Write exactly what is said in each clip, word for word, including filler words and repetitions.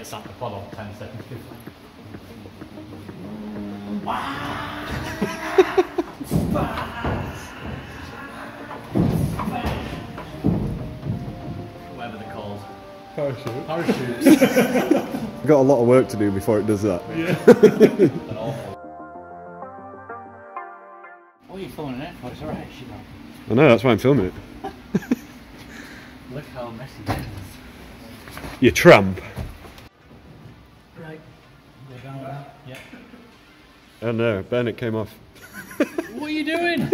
get sat in the pod on ten seconds before. Whatever they're called. Parachute. Parachutes. We've got a lot of work to do before it does that. Yeah. An awful. What are you filming it for? It's alright, you know. I know, that's why I'm filming it. Look how messy it is. You tramp. Right. Go down with that. Yep. Oh no, Bennett came off. What are you doing?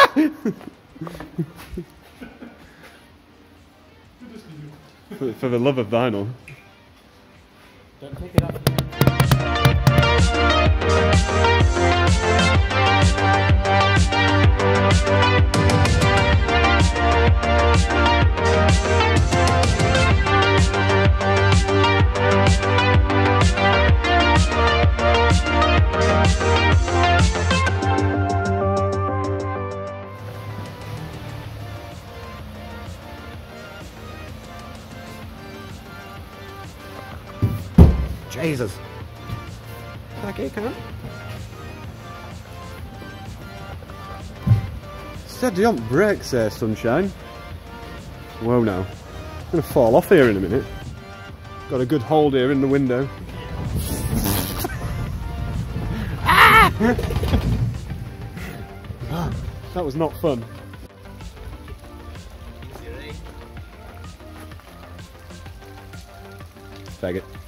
for, for the love of vinyl. Don't take it off. Jesus. Back here, can I? Steady on brakes there, sunshine. Whoa now. I'm gonna fall off here in a minute. Got a good hold here in the window. Ah! That was not fun. Faggot.